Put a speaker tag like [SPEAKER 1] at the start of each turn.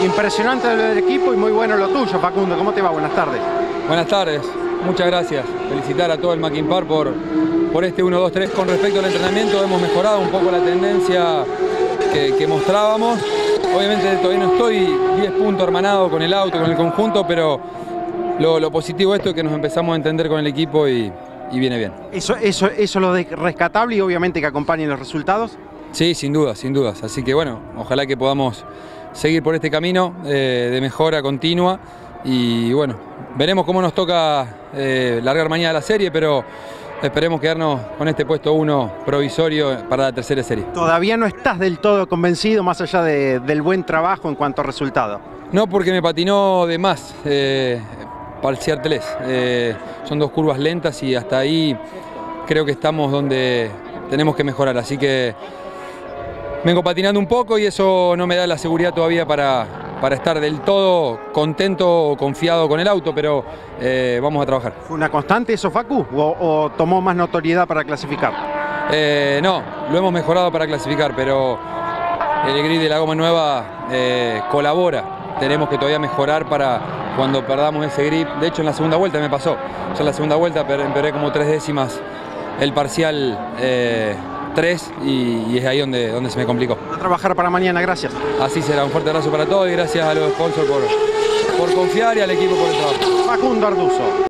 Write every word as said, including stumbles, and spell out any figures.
[SPEAKER 1] Impresionante lo del equipo y muy bueno lo tuyo, Facundo. ¿Cómo te va? Buenas tardes.
[SPEAKER 2] Buenas tardes, muchas gracias. Felicitar a todo el Mackin Park por, por este uno dos tres. Con respecto al entrenamiento hemos mejorado un poco la tendencia que, que mostrábamos. Obviamente todavía no estoy diez puntos hermanado con el auto, con el conjunto, pero lo, lo positivo de esto es que nos empezamos a entender con el equipo y, y viene bien.
[SPEAKER 1] Eso, eso, eso es lo de rescatable y obviamente que acompañen los resultados.
[SPEAKER 2] Sí, sin dudas, sin dudas. Así que bueno, ojalá que podamos seguir por este camino eh, de mejora continua y bueno, veremos cómo nos toca eh, largar mañana la serie, pero esperemos quedarnos con este puesto uno provisorio para la tercera serie.
[SPEAKER 1] ¿Todavía no estás del todo convencido más allá de, del buen trabajo en cuanto a resultado?
[SPEAKER 2] No, porque me patinó de más eh, Parcial tres. Eh, son dos curvas lentas y hasta ahí creo que estamos donde tenemos que mejorar, así que vengo patinando un poco y eso no me da la seguridad todavía para, para estar del todo contento o confiado con el auto, pero eh, vamos a trabajar.
[SPEAKER 1] ¿Fue una constante eso, Facu? ¿O, o tomó más notoriedad para clasificar?
[SPEAKER 2] Eh, no, lo hemos mejorado para clasificar, pero el grip de la goma nueva eh, colabora. Tenemos que todavía mejorar para cuando perdamos ese grip. De hecho, en la segunda vuelta me pasó. Ya en la segunda vuelta empeoré como tres décimas el parcial eh, tres y, y es ahí donde, donde se me complicó.
[SPEAKER 1] A trabajar para mañana, gracias.
[SPEAKER 2] Así será, un fuerte abrazo para todos y gracias a los sponsors por, por confiar y al equipo por el trabajo.
[SPEAKER 1] Facundo Arduzo.